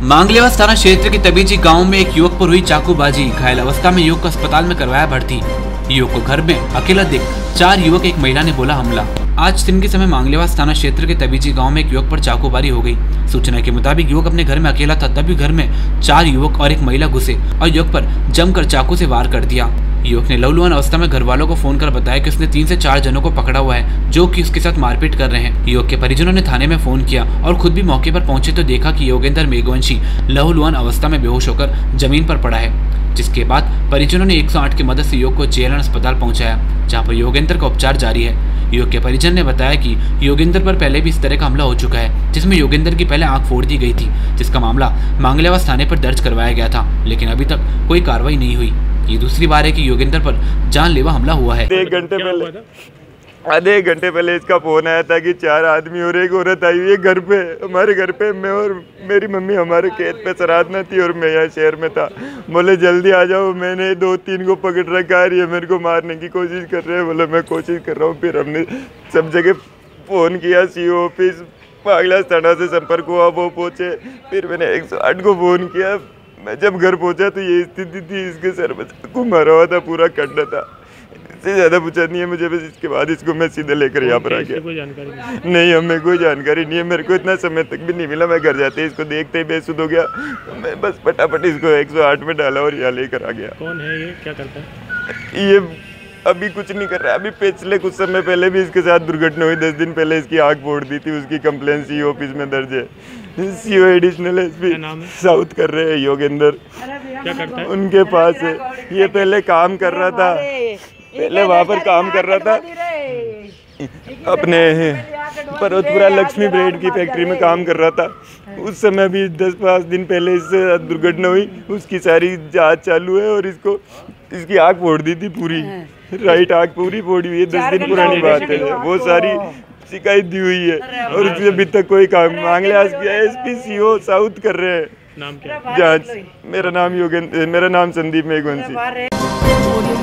मांगलेवास थाना क्षेत्र के तबीजी गांव में एक युवक पर हुई चाकूबाजी। घायल अवस्था में युवक को अस्पताल में करवाया भर्ती। युवक को घर में अकेला देख 4 युवक एक महिला ने बोला हमला। आज दिन के समय मांगलेवास थाना क्षेत्र के तबीजी गांव में एक युवक पर चाकूबारी हो गई। सूचना के मुताबिक युवक अपने घर में अकेला था, तभी घर में 4 युवक और एक महिला घुसे और युवक पर जमकर चाकू से वार कर दिया। युवक ने लहूलुहान अवस्था में घर वालों को फोन कर बताया कि उसने 3 से 4 जनों को पकड़ा हुआ है जो कि उसके साथ मारपीट कर रहे हैं। युवक के परिजनों ने थाने में फोन किया और खुद भी मौके पर पहुंचे तो देखा कि योगेंद्र मेघवंशी लहूलुहान अवस्था में बेहोश होकर जमीन पर पड़ा है, जिसके बाद परिजनों ने 108 की मदद से युवक को जेएलएन अस्पताल पहुंचाया, जहां पर योगेंद्र का उपचार जारी है। युवक के परिजन ने बताया कि योगेंद्र पर पहले भी इस तरह का हमला हो चुका है, जिसमें योगेंद्र की पहले आंख फोड़ दी गई थी, जिसका मामला मांगलेवास थाने पर दर्ज करवाया गया था, लेकिन अभी तक कोई कार्रवाई नहीं हुई। ये दूसरी बार है कि योगेंद्र पर जानलेवा हमला हुआ है। आधे एक घंटे पहले इसका फोन आया था कि 4 आदमी और एक औरत आई हुई है घर पे, हमारे घर पे। मैं और मेरी मम्मी हमारे खेत पे सराहना थी और मैं यहाँ शहर में था। बोले जल्दी आ जाओ। मैंने 2-3 को पकड़ रखा है, ये मेरे को मारने की कोशिश कर रहे हैं। बोले मैं कोशिश कर रहा हूँ। फिर हमने सब जगह फ़ोन किया, CO ऑफिस मांगलेवास थाना से संपर्क हुआ, वो पहुँचे। फिर मैंने 108 को फ़ोन किया। मैं जब घर पहुँचा तो ये स्थिति थी, इसके सर में चाकू मारा हुआ था, पूरा कंडा था। इससे ज़्यादा पूछा नहीं है मुझे, बस इसके बाद इसको मैं सीधे लेकर यहाँ पर आ गया। कोई जानकारी नहीं, हमें कोई जानकारी नहीं है। मेरे को इतना समय तक भी नहीं मिला। मैं घर जाते ही इसको देखते ही बेसुध हो गया। मैं बस फटाफट इसको 108 में डाला और यहाँ लेकर आ गया। कौन है ये, क्या करता है? ये अभी कुछ नहीं कर रहा है। अभी पिछले कुछ समय पहले भी इसके साथ दुर्घटना हुई। 10 दिन पहले इसकी आँख फोड़ दी थी। उसकी कंप्लेन CO ऑफिस में दर्ज है। CO एडिशनल SP साउथ कर रहे हैं योगेंद्र। क्या करता है? उनके पास है। ये पहले काम कर रहा था, पहले वहाँ पर काम कर रहा था अपने पर्वतपुरा लक्ष्मी ब्रेड की फैक्ट्री में काम कर रहा था। उस समय भी 10-5 दिन पहले इससे दुर्घटना हुई। उसकी सारी जांच चालू है और इसकी आँख फोड़ दी थी पूरी, राइट आँख पूरी फोड़ी हुई है। 10 दिन पुरानी बात है। वो सारी शिकायत दी हुई है और उससे अभी तक कोई काम। मांगलेवास की SP CO साउथ कर रहे हैं। नाम क्या? जांच। मेरा नाम संदीप मेघवंशी।